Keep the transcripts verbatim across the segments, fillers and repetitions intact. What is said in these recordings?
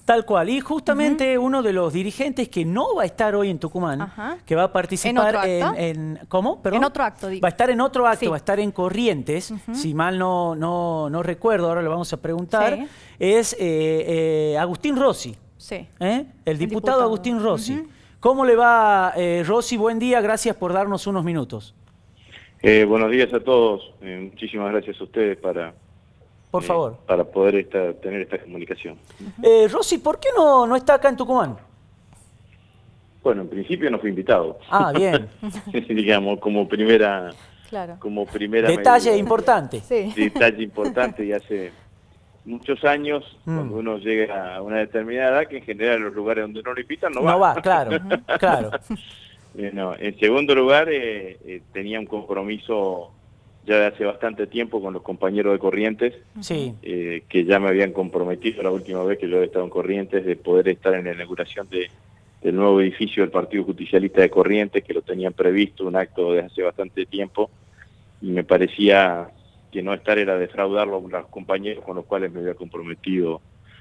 Tal cual. Y justamente uh-huh. uno de los dirigentes que no va a estar hoy en Tucumán, uh-huh. que va a participar ¿En, en, en... ¿Cómo? ¿Perdón? En otro acto, digo. Va a estar en otro acto, sí. va a estar en Corrientes, uh-huh. si mal no, no, no recuerdo, ahora le vamos a preguntar, sí. es eh, eh, Agustín Rossi, sí. ¿eh? el, diputado, el diputado Agustín Rossi. Uh-huh. ¿Cómo le va, eh, Rossi? Buen día, gracias por darnos unos minutos. Eh, buenos días a todos, eh, muchísimas gracias a ustedes para... Por eh, favor. Para poder esta, tener esta comunicación. Uh-huh. eh, Rossi, ¿por qué no, no está acá en Tucumán? Bueno, en principio no fui invitado. Ah, bien. Digamos, como primera... Claro. Como primera Detalle medida, importante. Sí. Detalle importante y hace muchos años, mm. cuando uno llega a una determinada edad, que en general en los lugares donde no lo invitan no va. No va, claro, claro. Eh, no. En segundo lugar, eh, eh, tenía un compromiso ya de hace bastante tiempo con los compañeros de Corrientes, sí. eh, que ya me habían comprometido la última vez que yo he estado en Corrientes de poder estar en la inauguración de, del nuevo edificio del Partido Justicialista de Corrientes, que lo tenían previsto, un acto de hace bastante tiempo, y me parecía que no estar era defraudarlo a los compañeros con los cuales me había comprometido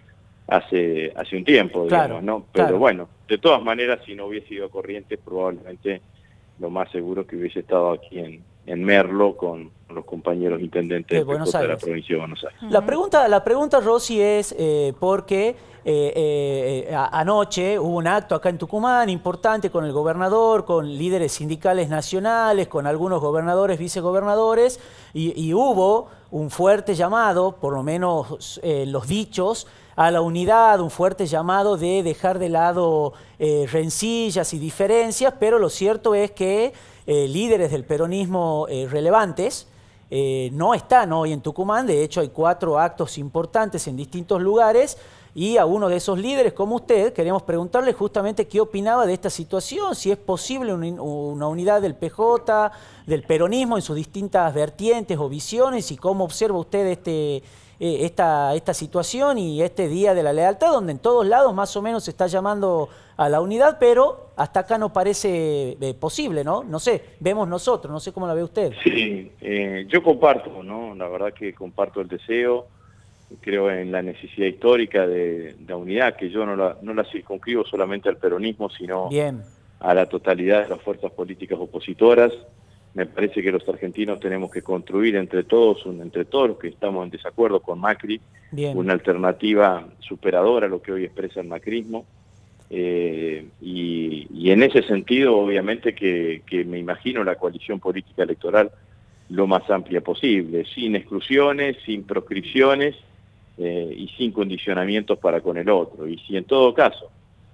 hace, hace un tiempo, claro, digamos, ¿no? Pero claro. bueno, de todas maneras, si no hubiese ido a Corrientes, probablemente lo más seguro es que hubiese estado aquí en, en Merlo con los compañeros intendentes de, Buenos Aires. de la provincia de Buenos Aires. La pregunta, la pregunta Rossi, es eh, porque eh, eh, a, anoche hubo un acto acá en Tucumán importante con el gobernador, con líderes sindicales nacionales, con algunos gobernadores, vicegobernadores, y, y hubo un fuerte llamado, por lo menos eh, los dichos, a la unidad, un fuerte llamado de dejar de lado eh, rencillas y diferencias, pero lo cierto es que eh, líderes del peronismo eh, relevantes eh, no están hoy en Tucumán. De hecho hay cuatro actos importantes en distintos lugares y a uno de esos líderes como usted queremos preguntarle justamente qué opinaba de esta situación, si es posible una, una unidad del P J, del peronismo en sus distintas vertientes o visiones, y cómo observa usted este... Esta, esta situación y este Día de la Lealtad, donde en todos lados más o menos se está llamando a la unidad, pero hasta acá no parece eh, posible, ¿no? No sé, vemos nosotros, no sé cómo la ve usted. Sí, eh, yo comparto, ¿no? La verdad que comparto el deseo, creo en la necesidad histórica de, de unidad, que yo no la, no la circunscribo solamente al peronismo, sino Bien. a la totalidad de las fuerzas políticas opositoras. Me parece que los argentinos tenemos que construir entre todos, entre todos los que estamos en desacuerdo con Macri, Bien. una alternativa superadora a lo que hoy expresa el macrismo. Eh, y, y en ese sentido, obviamente, que, que me imagino la coalición política electoral lo más amplia posible, sin exclusiones, sin proscripciones eh, y sin condicionamientos para con el otro. Y si en todo caso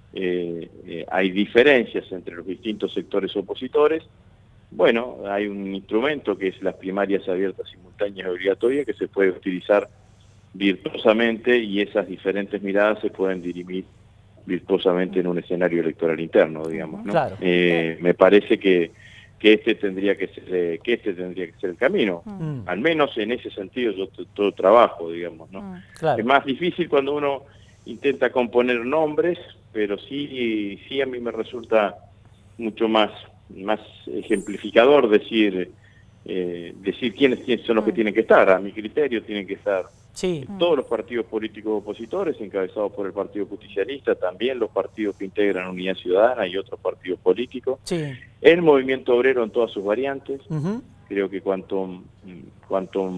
eh, eh, hay diferencias entre los distintos sectores opositores, bueno, hay un instrumento que es las primarias abiertas, simultáneas y obligatorias, que se puede utilizar virtuosamente y esas diferentes miradas se pueden dirimir virtuosamente en un escenario electoral interno, digamos, ¿no? Claro. Eh, me parece que, que este tendría que ser eh, que este tendría que ser el camino. Mm. Al menos en ese sentido yo todo trabajo, digamos, ¿no? Mm, claro. Es más difícil cuando uno intenta componer nombres, pero sí, sí a mí me resulta mucho más más ejemplificador decir eh, decir quiénes, quiénes son los que tienen que estar. A mi criterio tienen que estar sí. todos los partidos políticos opositores encabezados por el Partido Justicialista, también los partidos que integran Unidad Ciudadana y otros partidos políticos, sí. el movimiento obrero en todas sus variantes. Uh-huh. Creo que cuanto, cuanto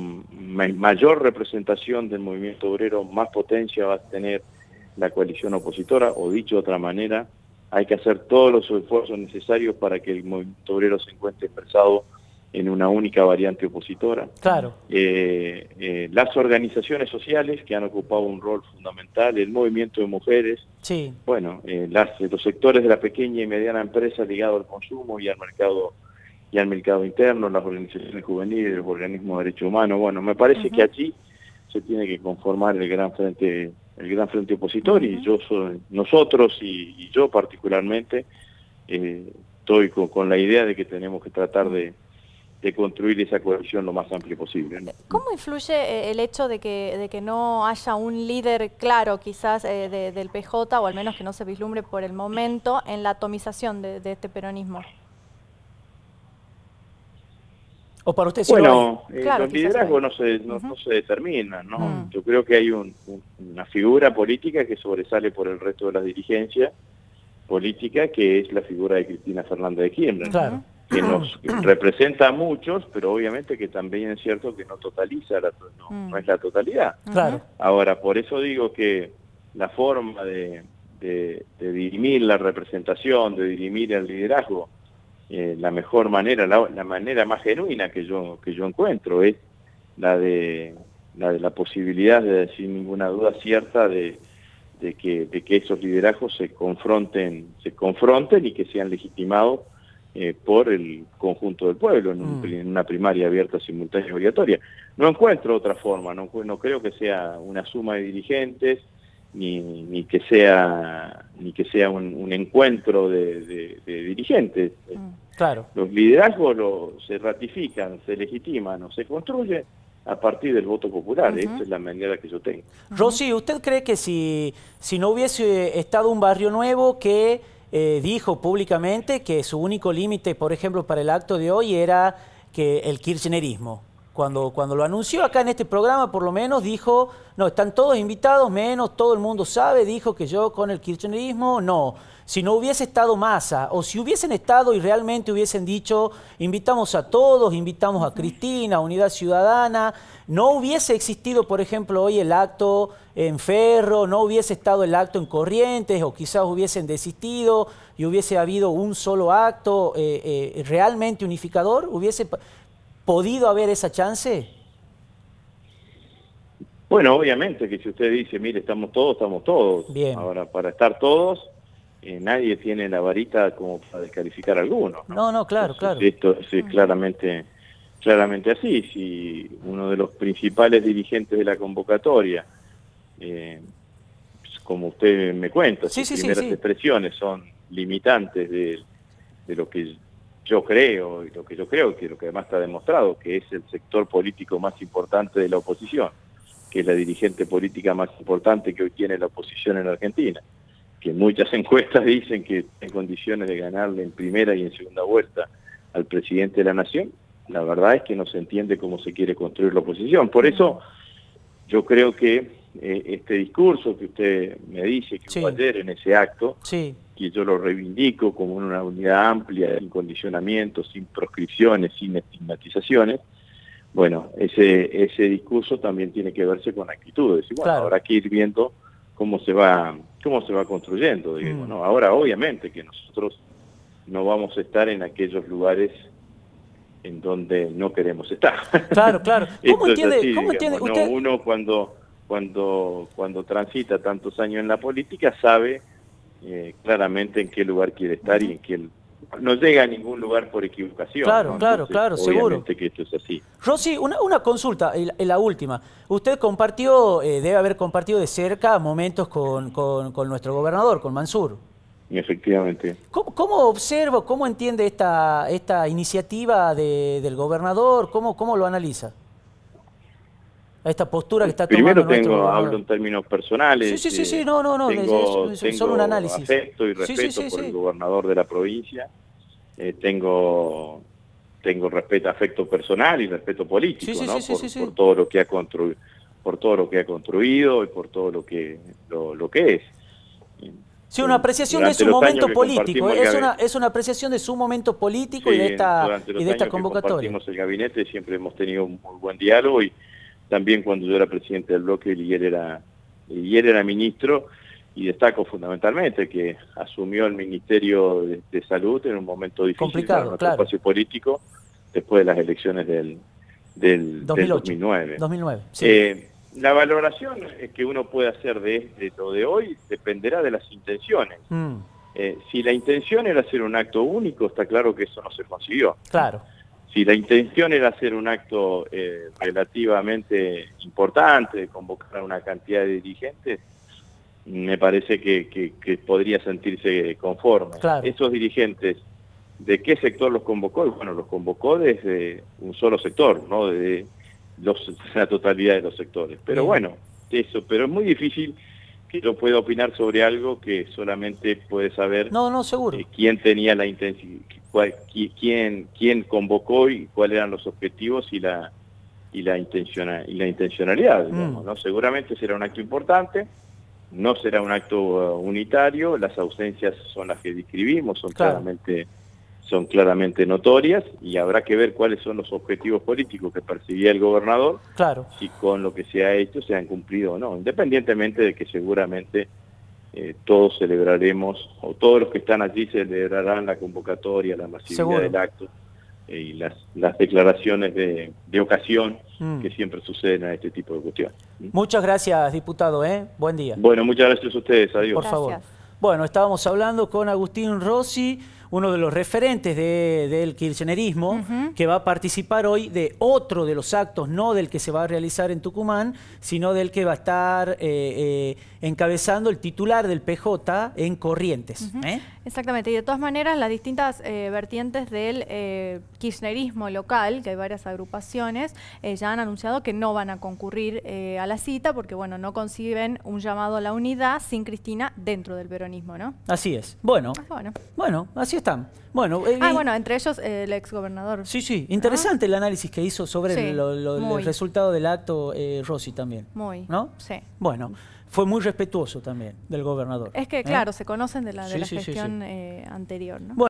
mayor representación del movimiento obrero, más potencia va a tener la coalición opositora, o dicho de otra manera, hay que hacer todos los esfuerzos necesarios para que el movimiento obrero se encuentre expresado en una única variante opositora. Claro. Eh, eh, las organizaciones sociales que han ocupado un rol fundamental, el movimiento de mujeres, sí. bueno, eh, las, los sectores de la pequeña y mediana empresa ligados al consumo y al mercado y al mercado interno, las organizaciones juveniles, los organismos de derechos humanos. Bueno, me parece uh-huh. que allí se tiene que conformar el gran frente el gran frente opositor, uh-huh. y yo soy, nosotros y, y yo particularmente eh, estoy con, con la idea de que tenemos que tratar de, de construir esa coalición lo más amplia posible, ¿no? ¿Cómo influye el hecho de que, de que no haya un líder claro quizás eh, de, del P J, o al menos que no se vislumbre por el momento, en la atomización de, de este peronismo? ¿O para usted sí Bueno, lo hay? eh, Claro, los quizás liderazgos lo no se, no, Ujú. no se determinan, ¿no? Mm. Yo creo que hay un- un- una figura política que sobresale por el resto de las dirigencias políticas, que es la figura de Cristina Fernández de Kirchner, Claro. que nos representa a muchos, pero obviamente que también es cierto que no totaliza, la, to- no, Mm. no es la totalidad. Claro. Ahora, por eso digo que la forma de, de, de dirimir la representación, de dirimir el liderazgo, eh, la mejor manera, la, la manera más genuina que yo que yo encuentro es la de la de la posibilidad de, sin ninguna duda cierta, de, de que de que esos liderazgos se confronten se confronten y que sean legitimados eh, por el conjunto del pueblo en, un, Mm. en una primaria abierta, simultánea y obligatoria. No encuentro otra forma, no, no creo que sea una suma de dirigentes, ni, ni que sea ni que sea un, un encuentro de, de, de dirigentes. Mm. Claro. Los liderazgos lo, se ratifican, se legitiman o se construyen a partir del voto popular. Ujú. Esa es la manera que yo tengo. Rosy, ¿usted cree que si, si no hubiese estado un Barrio Nuevo que eh, dijo públicamente que su único límite, por ejemplo, para el acto de hoy era que el kirchnerismo? Cuando, cuando lo anunció acá en este programa, por lo menos dijo, no, están todos invitados, menos todo el mundo sabe, dijo que yo con el kirchnerismo, no. Si no hubiese estado Massa, o si hubiesen estado y realmente hubiesen dicho, invitamos a todos, invitamos a Cristina, a Unidad Ciudadana, no hubiese existido, por ejemplo, hoy el acto en Ferro, no hubiese estado el acto en Corrientes, o quizás hubiesen desistido y hubiese habido un solo acto eh, eh, realmente unificador, hubiese podido haber esa chance. Bueno, obviamente que si usted dice, mire, estamos todos, estamos todos. Bien. Ahora, para estar todos, eh, nadie tiene la varita como para descalificar a alguno, ¿no? No, no, claro, Entonces, claro. esto es claramente, claramente así. Si uno de los principales dirigentes de la convocatoria, eh, como usted me cuenta, Sí, sus sí, sí, primeras sí. expresiones son limitantes de, de lo que yo creo, y lo que yo creo, que lo que además está demostrado, que es el sector político más importante de la oposición, que es la dirigente política más importante que hoy tiene la oposición en Argentina, que muchas encuestas dicen que en condiciones de ganarle en primera y en segunda vuelta al presidente de la Nación. La verdad es que no se entiende cómo se quiere construir la oposición. Por eso yo creo que eh, este discurso que usted me dice que Sí. hubo ayer en ese acto, Sí, que yo lo reivindico como una unidad amplia, sin condicionamientos, sin proscripciones, sin estigmatizaciones, bueno, ese ese discurso también tiene que verse con actitudes. Y bueno, Claro. habrá que ir viendo cómo se va cómo se va construyendo, digamos, Mm. ¿no? Ahora, obviamente que nosotros no vamos a estar en aquellos lugares en donde no queremos estar. claro, claro. ¿Cómo Esto es entiende, así, cómo digamos, entiende ¿no? usted? Uno cuando cuando cuando transita tantos años en la política sabe eh, claramente en qué lugar quiere estar y en qué no llega a ningún lugar por equivocación. Claro, ¿no? claro, Entonces, claro, seguro. obviamente que esto es así. Rosy, una, una consulta, y la, y la última. Usted compartió, eh, debe haber compartido de cerca momentos con, con, con nuestro gobernador, con Mansur. Efectivamente. ¿Cómo, cómo observa, cómo entiende esta, esta iniciativa de, del gobernador? ¿Cómo, ¿Cómo lo analiza? A esta postura que está Primero tomando nuestro tengo, gobernador. hablo en términos personales. Sí, sí, sí, sí, eh, no, no, no, Tengo, es- es- es tengo solo un análisis. afecto y Sí, respeto sí, sí, por sí. el gobernador de la provincia. Eh, tengo tengo respeto, afecto personal y respeto político, Sí, sí, ¿no? sí, sí, por, sí, sí. por todo lo que ha construido, por todo lo que ha construido y por todo lo que lo, lo que es. Sí, una apreciación de Durante su los momento años que político. compartimos el Es gabi- una, es una apreciación de su momento político Sí, y de esta, durante los y de esta años que convocatoria. compartimos el gabinete siempre hemos tenido un muy buen diálogo, y también cuando yo era presidente del bloque y él era, y él era ministro, y destaco fundamentalmente que asumió el Ministerio de, de Salud en un momento difícil Complicado, para nuestro claro. espacio político, después de las elecciones del, del, dos del mil ocho, dos mil nueve. dos mil nueve, sí. Eh, la valoración que uno puede hacer de, de lo de hoy dependerá de las intenciones. Mm, Eh, si la intención era hacer un acto único, está claro que eso no se consiguió. claro. Si la intención era hacer un acto eh, relativamente importante, de convocar a una cantidad de dirigentes, me parece que, que, que podría sentirse conforme. Claro. Esos dirigentes, ¿de qué sector los convocó? Bueno, los convocó desde un solo sector, no de los, la totalidad de los sectores. Pero Bien. bueno, eso, pero es muy difícil que yo pueda opinar sobre algo que solamente puede saber No, no, seguro. eh, quién tenía la intención, cuál, quién, quién convocó y cuáles eran los objetivos y la y la intencionalidad, y la intencionalidad digamos, mm. ¿no? Seguramente será un acto importante, no será un acto uh, unitario, las ausencias son las que describimos, son claro. claramente son claramente notorias y habrá que ver cuáles son los objetivos políticos que perseguía el gobernador, claro. si con lo que se ha hecho se han cumplido o no, independientemente de que seguramente eh, todos celebraremos, o todos los que están allí celebrarán la convocatoria, la masividad Seguro. del acto eh, y las, las declaraciones de, de ocasión mm. que siempre suceden a este tipo de cuestiones. Muchas gracias, diputado, ¿eh? Buen día. Bueno, muchas gracias a ustedes, adiós. Por favor. Gracias. Bueno, estábamos hablando con Agustín Rossi, uno de los referentes de, del kirchnerismo, uh-huh. que va a participar hoy de otro de los actos, no del que se va a realizar en Tucumán, sino del que va a estar eh, eh, encabezando el titular del P J en Corrientes. Uh-huh. ¿eh? Exactamente, y de todas maneras las distintas eh, vertientes del eh, kirchnerismo local, que hay varias agrupaciones, eh, ya han anunciado que no van a concurrir eh, a la cita porque bueno, no conciben un llamado a la unidad sin Cristina dentro del peronismo, ¿no? Así es. Bueno, ah, bueno. bueno así están. Bueno, eh, ah, bueno, entre ellos eh, el exgobernador. Sí, sí, interesante ¿Ah? el análisis que hizo sobre sí, el, lo, lo, el resultado del acto eh, Rossi también. Muy, ¿no? sí. Bueno, fue muy respetuoso también del gobernador. Es que, ¿eh? claro, se conocen de la, de sí, la sí, gestión sí, sí. Eh, anterior, ¿no? Bueno,